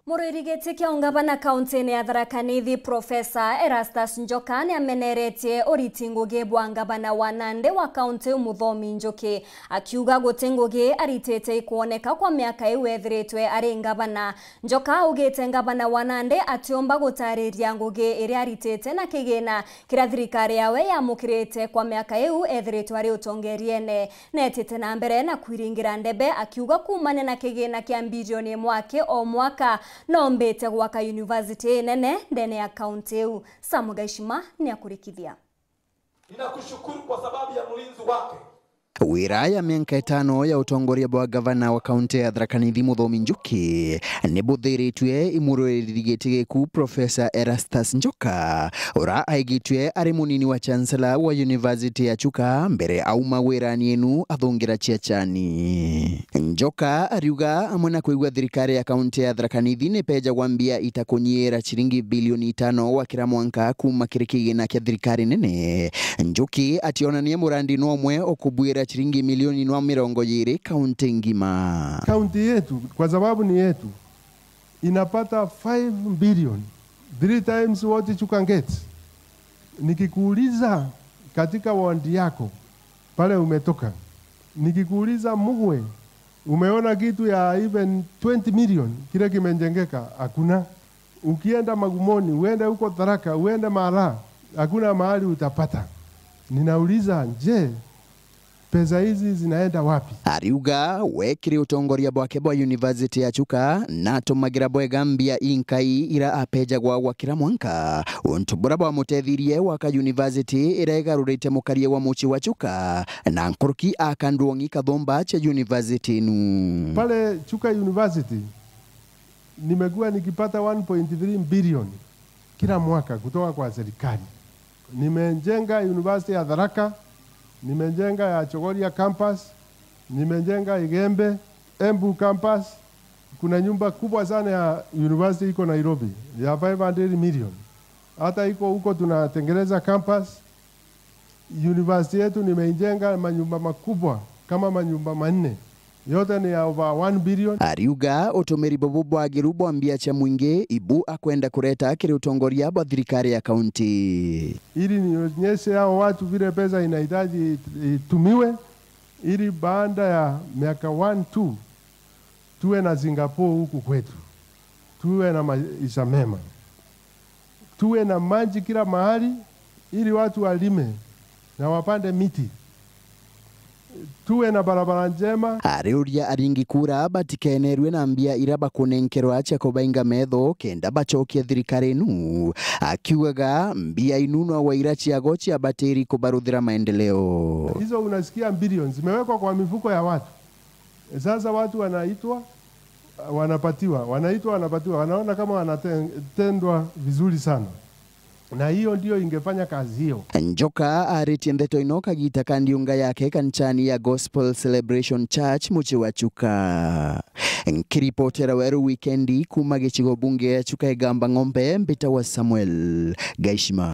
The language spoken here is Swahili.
Muririgiti kia ungabana kaunti ya Tharaka Nithi Profesa Erastus Njoka ni ameneretie URITI NGUGI bwa ngabana wa Nandi wa kaunti Muthomi Njûkî akiuga guti NGUGI aritete kuoneka kwa miaka iu ethiritwe ari ngabana. Njoka augite ngabana wa Nandi atiomba gutariria NGUGI iria aritete na kigina kira thirikari yawe yamukirite kwa miaka iu ethiritwe ari utongeriene netete na mbere na kwiringira ndebe akiuga kumane na kigina kia bilioni mwake o mwaka no mbete gwaka university nene ndene ya kaunti eu. Samugashima ni akurikithia. Ninakushukuru kwa sababu ya mlinzi wake. Wira ya miaka 5 ya utongoria bwa gavana wa kaunti ya Tharaka Nithi Muthomi Njûkî ni buthiritwe imurorigiti ku Profesa Erastus Njoka ora aigitwe ari munini wa chancellor wa university ya Chuka mbere auma wirani enu athungira chiachani. Njoka ariuga amona kuigwa thirikari ya kaunti ya Tharaka Nithi ni peja gwambia itakunyira chiringi bilioni 5 wa kira mwanka kuma kirikigina kia thirikari nene. Njûkî ationania murandi nomwe okubwira chiringi milioni 20 kaunti ngima. Kaunti yetu kwa sababu ni yetu inapata 5 billion 3 times what you can get. Nikikuuliza katika wandi yako pale umetoka, nikikuuliza Mugwe umeona kitu ya even 20 million kile kimejengeka? Hakuna. Ukienda Magumoni, uende huko Tharaka, uende Mara, hakuna mahali utapata. Ninauliza, je, pesa hizi zinaenda wapi? Ariuga wekiri utongoria bwake bwa university ya Chuka na tumagira bwe gambia inkai ira apeja gwa kira mwanka untubura bwa mutethirie waka university ira igarurite mukarie wa muchi wa Chuka na nkuruki akandwongi kathomba cha university nu. Pale Chuka University nimekuwa nikipata 1.3 billion kila mwaka kutoka kwa serikali. Nimejenga university ya Tharaka, nimejenga ya Chogoria campus, nimejenga Igembe, Embu campus. Kuna nyumba kubwa sana ya university iko Nairobi ya 500 million. Hata iko huko tunatengeneza campus. University yetu nimejenga manyumba makubwa kama manyumba 4. Yote ni ya over 1 billion. Ariuga utumiri bobo bwa girubo ambia cha mwingi ibu akwenda kureta kiri utongoria bwa thirikari ya kaunti. Ili nionyeshe hao watu vile pesa inahitaji itumiwe ili baada ya miaka 1-2 tuwe na Singapore huku kwetu. Tuwe na maisha mema. Tuwe na maji kila mahali ili watu walime na wapande miti. Tuwe na barabara njema. Ariuria aringi kura batikenerwe na mbia iraba kunenkerwa cha kobainga medho kenda bachokia thirikari nu akiuga mbia inunwa wa irachi ya gochi ya bateri kubaruthira maendeleo. Hizo unasikia bilioni zimewekwa kwa mifuko ya watu. Sasa watu wanaitwa wanapatiwa, wanaona kama wanatendwa vizuri sana. Na hiyo ndio ingefanya kazi hiyo. Njoka ariti ndeto inoka gita kandiunga yake kanchani ya Gospel Celebration Church muchi wa Chuka. Nkiripotera weru weekendi kuma gichigo bunge ya Chuka Igamba Ng'ombe mbita wa Samuel Gaishima.